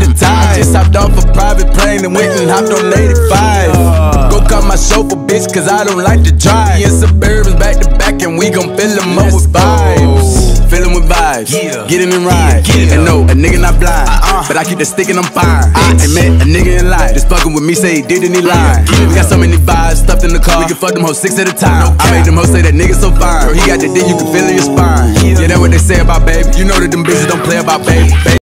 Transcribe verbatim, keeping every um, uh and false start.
the tide. Just hopped off a private plane and went and hopped on eighty-five. Go cut my chauffeur, bitch, cause I don't like to drive. Me and Suburbans back to back and we gon' fill them up with vibes. Fill them with vibes, yeah. Get in and ride, yeah. And no, a nigga not blind, uh-uh. But I keep the stick and I'm fine. I ain't met a nigga in life, just fucking with me, say he did and he lied. We got so many vibes stuffed in the car, we can fuck them hoes six at a time. I made them hoes say that nigga so fine, he got the dick you can feel in your spine. Yeah, that's what they say about baby, you know that them bitches don't play about baby.